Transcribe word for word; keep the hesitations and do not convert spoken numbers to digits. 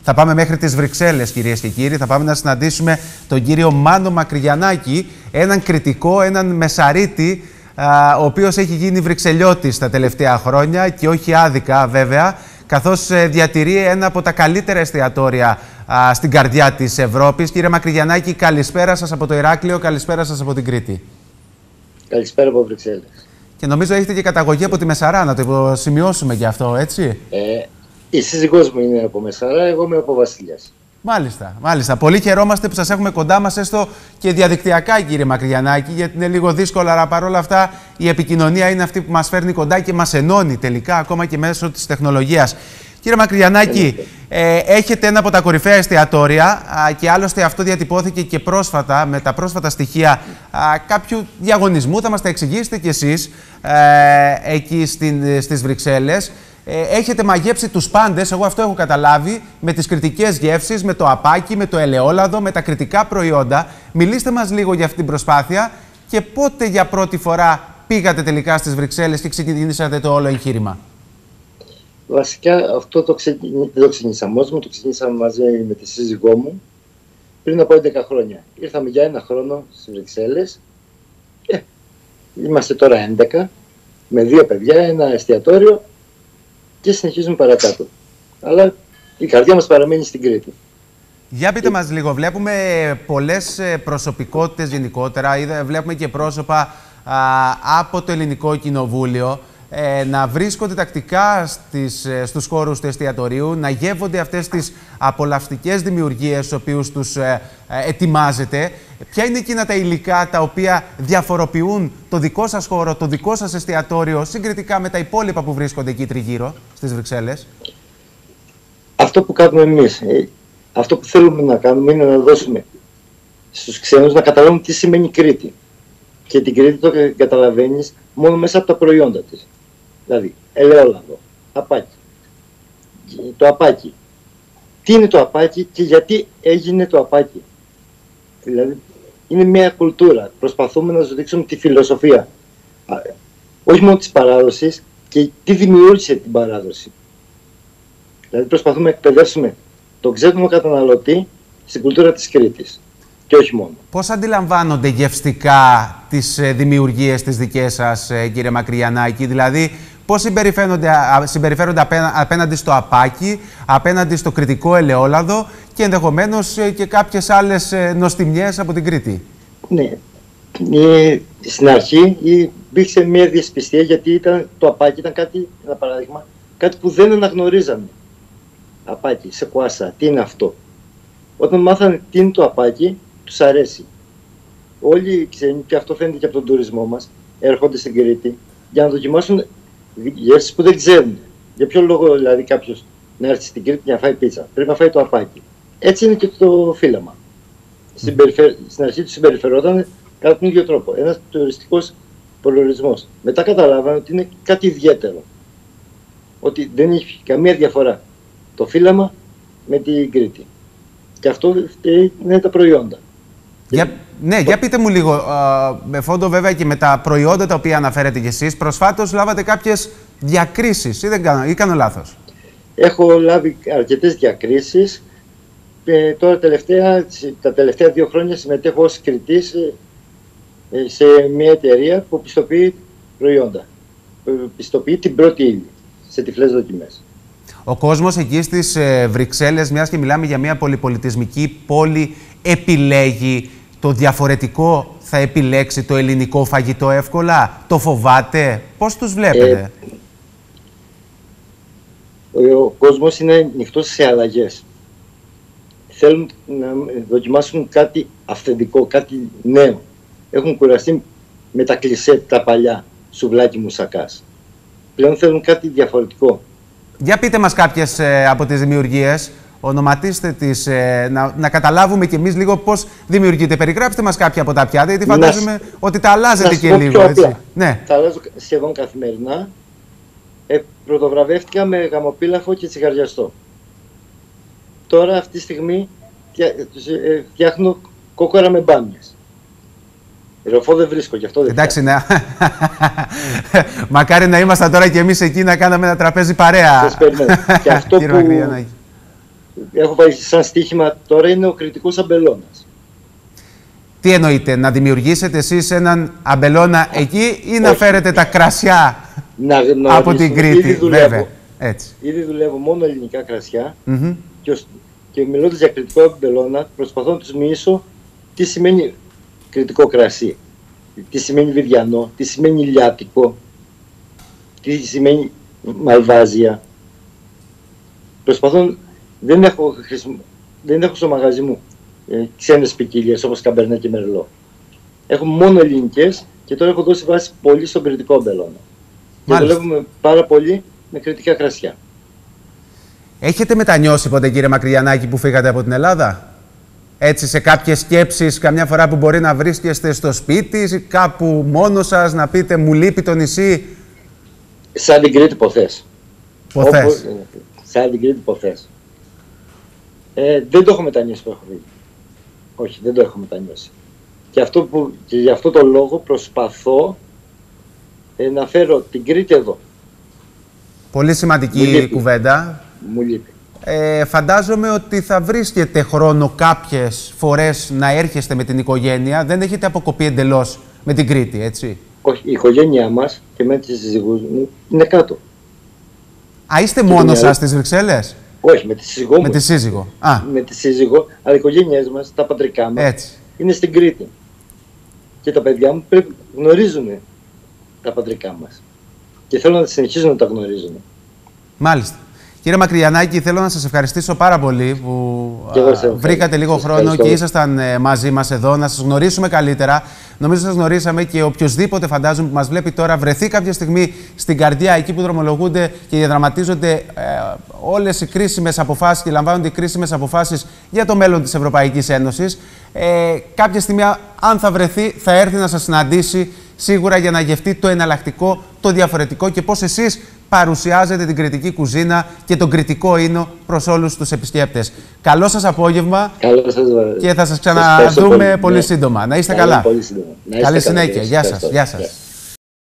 Θα πάμε μέχρι τις Βρυξέλλες, κυρίες και κύριοι. Θα πάμε να συναντήσουμε τον κύριο Μάνο Μακρυγιαννάκη, έναν κριτικό, έναν μεσαρίτη, α, ο οποίος έχει γίνει Βρυξελιώτης τα τελευταία χρόνια και όχι άδικα βέβαια, καθώς ε, διατηρεί ένα από τα καλύτερα εστιατόρια α, στην καρδιά της Ευρώπης. Κύριε Μακρυγιαννάκη, καλησπέρα σας από το Ηράκλειο, καλησπέρα σας από την Κρήτη. Καλησπέρα από Βρυξέλλες. Και νομίζω έχετε και καταγωγή από τη Μεσαρά, να το σημειώσουμε και αυτό, έτσι. Ε, η σύζυγός μου είναι από Μεσαρά, εγώ είμαι από Βασιλιάς. Μάλιστα, μάλιστα. Πολύ χαιρόμαστε που σας έχουμε κοντά μας, έστω και διαδικτυακά, κύριε Μακρυγιαννάκη, γιατί είναι λίγο δύσκολο, αλλά παρόλα αυτά η επικοινωνία είναι αυτή που μας φέρνει κοντά και μας ενώνει τελικά, ακόμα και μέσω της τεχνολογίας. Κύριε Μακρυγιαννάκη, ε, έχετε ένα από τα κορυφαία εστιατόρια α, και άλλωστε αυτό διατυπώθηκε και πρόσφατα με τα πρόσφατα στοιχεία α, κάποιου διαγωνισμού. Θα μας τα εξηγήσετε κι εσείς ε, εκεί στην, στις Βρυξέλλες. Ε, έχετε μαγέψει τους πάντες, εγώ αυτό έχω καταλάβει, με τις κριτικές γεύσεις, με το απάκι, με το ελαιόλαδο, με τα κριτικά προϊόντα. Μιλήστε μας λίγο για αυτή την προσπάθεια και πότε για πρώτη φορά πήγατε τελικά στις Βρυξέλλες και ξεκινήσατε το όλο εγχείρημα. Βασικά αυτό το ξε... δεν το ξεκίνησα μόνος μου, το ξεκίνησα μαζί με τη σύζυγό μου πριν από έντεκα χρόνια. Ήρθαμε για ένα χρόνο στις Βρυξέλλες και είμαστε τώρα έντεκα, με δύο παιδιά, ένα εστιατόριο και συνεχίζουμε παρακάτω. Αλλά η καρδιά μας παραμένει στην Κρήτη. Για πείτε μας λίγο, βλέπουμε πολλές προσωπικότητες γενικότερα, βλέπουμε και πρόσωπα α, από το Ελληνικό Κοινοβούλιο ε, να βρίσκονται τακτικά στις, στους χώρους του εστιατορίου, να γεύονται αυτές τις απολαυστικές δημιουργίες στους οποίους τους ε, ε, ετοιμάζετε. Ποια είναι εκείνα τα υλικά τα οποία διαφοροποιούν το δικό σας χώρο, το δικό σας εστιατόριο, συγκριτικά με τα υπόλοιπα που βρίσκονται εκεί τριγύρω στις Βρυξέλλες? Αυτό που κάνουμε εμείς, ε, αυτό που θέλουμε να κάνουμε είναι να δώσουμε στους ξένους να καταλάβουν τι σημαίνει Κρήτη. Και την Κρήτη το καταλαβαίνεις μόνο μέσα από τα προϊόντα της. Δηλαδή, ελαιόλαδο, απάκι. Το απάκι. Τι είναι το απάκι και γιατί έγινε το απάκι. Δηλαδή, είναι μια κουλτούρα. Προσπαθούμε να σου δείξουμε τη φιλοσοφία. Όχι μόνο της παράδοσης και τι δημιούργησε την παράδοση. Δηλαδή, προσπαθούμε να εκπαιδεύσουμε τον ξένο καταναλωτή στην κουλτούρα της Κρήτης. Και όχι μόνο. Πώς αντιλαμβάνονται γευστικά τις ε, δημιουργίες τις δικές σας, ε, κύριε Μακρυγιαννάκη? Δηλαδή, πώς συμπεριφέρονται, συμπεριφέρονται απένα, απέναντι στο απάκι, απέναντι στο κριτικό ελαιόλαδο και ενδεχομένως ε, και κάποιες άλλες ε, νοστιμιές από την Κρήτη? Ναι. Ε, στην αρχή υπήρξε μια δυσπιστία, γιατί ήταν, το απάκι ήταν κάτι, ένα παράδειγμα, κάτι που δεν αναγνωρίζαμε. Απάκι, σε κουάσα, τι είναι αυτό. Όταν μάθανε τι είναι το απάκι, τους αρέσει. Όλοι οι ξένοι, και αυτό φαίνεται και από τον τουρισμό μας, έρχονται στην Κρήτη για να δοκιμάσουν γεύσεις που δεν ξέρουν. Για ποιο λόγο δηλαδή κάποιος να έρθει στην Κρήτη για να φάει πίτσα? Πρέπει να φάει το απάκι. Έτσι είναι και το φύλαμα. Στην, περιφε... στην αρχή του συμπεριφερόταν κατά τον ίδιο τρόπο. Ένας τουριστικός προορισμός. Μετά καταλάβανε ότι είναι κάτι ιδιαίτερο. Ότι δεν έχει καμία διαφορά το φύλαμα με την Κρήτη. Και αυτό είναι τα προϊόντα. Για, ναι, για πείτε μου λίγο, α, με φόντο βέβαια και με τα προϊόντα τα οποία αναφέρετε κι εσείς, προσφάτως λάβατε κάποιες διακρίσεις ή, δεν κάνω, ή κάνω λάθος? Έχω λάβει αρκετές διακρίσεις. Ε, τώρα τελευταία, τα τελευταία δύο χρόνια συμμετέχω ως κριτής ε, σε μια εταιρεία που πιστοποιεί προϊόντα. Πιστοποιεί την πρώτη ύλη σε τυφλές δοκιμές. Ο κόσμος εκεί στις ε, Βρυξέλλες, μιας και μιλάμε για μια πολυπολιτισμική πόλη, επιλέγει το διαφορετικό, θα επιλέξει το ελληνικό φαγητό εύκολα? Το φοβάται? Πώς τους βλέπετε? Ε, ο κόσμος είναι ανοιχτός σε αλλαγές. Θέλουν να δοκιμάσουν κάτι αυθεντικό, κάτι νέο. Έχουν κουραστεί με τα κλισέ, τα παλιά, σουβλάκι μουσακάς. Πλέον θέλουν κάτι διαφορετικό. Για πείτε μας κάποιες ε, από τις δημιουργίες, ονοματίστε τις, ε, να, να καταλάβουμε κι εμείς λίγο πώς δημιουργείτε. Περιγράψτε μας κάποια από τα πιάτα, γιατί φαντάζομαι να, ότι τα αλλάζετε και λίγο, έτσι. Ναι. Τα αλλάζω σχεδόν καθημερινά. Ε, πρωτοβραβεύτηκα με γαμοπίλαφο και τσιγαριαστό. Τώρα αυτή τη στιγμή φτιάχνω κόκορα με μπάμιες. Ροφό δεν βρίσκω, γι' αυτό δεν Εντάξει, ναι. Μακάρι να ήμασταν τώρα κι εμείς εκεί να κάναμε ένα τραπέζι παρέα. Και αυτό που, έχω βάλει σαν στοίχημα τώρα είναι ο κριτικός αμπελώνας. Τι εννοείτε, να δημιουργήσετε εσείς έναν αμπελώνα εκεί ή να Όχι. φέρετε τα κρασιά να, να από την Κρήτη? Ήδη δουλεύω, βέβαια. Έτσι. Ήδη δουλεύω μόνο ελληνικά κρασιά Mm-hmm. και, ως, και μιλώντας για κριτικό αμπελώνα προσπαθώ να τους μιλήσω τι σημαίνει κριτικό κρασί, τι σημαίνει βιδιανό, τι σημαίνει λιάτικο, τι σημαίνει μαλβάζια. Προσπαθώ, δεν έχω, χρησιμο, δεν έχω στο μαγαζί μου ε, ξένες ποικιλίες όπως καμπερνέ και μερλό. Έχω μόνο ελληνικές και τώρα έχω δώσει βάση πολύ στον κριτικό αμπελώνα. Και δουλεύουμε πάρα πολύ με κριτικά κρασιά. Έχετε μετανιώσει ποτέ, κύριε Μακρυγιαννάκη, που φύγατε από την Ελλάδα? Έτσι, σε κάποιες σκέψεις, καμιά φορά που μπορεί να βρίσκεστε στο σπίτι, κάπου μόνος σας, να πείτε «μου λείπει το νησί»? Σαν την Κρήτη ποθές. Ποθές. Όπως, σαν την Κρήτη ποθές. Ε, δεν το έχω μετανιώσει που έχω φύγει. Όχι, δεν το έχω μετανιώσει. Και, αυτό που, και γι' αυτό το λόγο προσπαθώ ε, να φέρω την Κρήτη εδώ. Πολύ σημαντική κουβέντα. Μου λείπει. Ε, φαντάζομαι ότι θα βρίσκετε χρόνο κάποιες φορές να έρχεστε με την οικογένεια. Δεν έχετε αποκοπεί εντελώς με την Κρήτη, έτσι? Όχι, η οικογένειά μας και με τις σύζυγους μου είναι κάτω. Α, είστε μόνος σας στις Βρυξέλλες? Όχι, με τη σύζυγό μου. Με τη σύζυγο. Α. Με τη σύζυγο, αλλά οι οικογένειές μας, τα πατρικά μας, Έτσι. είναι στην Κρήτη. Και τα παιδιά μου πρέπει να γνωρίζουν τα πατρικά μας. Και θέλω να συνεχίζουν να τα γνωρίζουν. Μάλιστα. Κύριε Μακρυγιαννάκη, θέλω να σας ευχαριστήσω πάρα πολύ που α, βρήκατε λίγο σας χρόνο ευχαριστώ. και ήσασταν ε, μαζί μας εδώ, να σας γνωρίσουμε καλύτερα. Νομίζω σας γνωρίσαμε και οποιοδήποτε, φαντάζομαι, που μας βλέπει τώρα βρεθεί κάποια στιγμή στην καρδιά, εκεί που δρομολογούνται και διαδραματίζονται ε, όλες οι κρίσιμες αποφάσεις και λαμβάνονται οι κρίσιμες αποφάσεις για το μέλλον της Ευρωπαϊκής Ένωσης. Ε, κάποια στιγμή, αν θα βρεθεί, θα έρθει να σας συναντήσει σίγουρα για να γευτεί το εναλλακτικό, το διαφορετικό και πώς εσείς παρουσιάζετε την κρητική κουζίνα και τον κρητικό ίνο προς όλους τους επισκέπτες. Καλό σας απόγευμα. Καλό σας, και θα σας ξαναδούμε πολύ, πολύ σύντομα. Να είστε καλά. Πολύ σύντομα. Να είστε Καλή καλά. συνέχεια. Γεια σας. Γεια σας.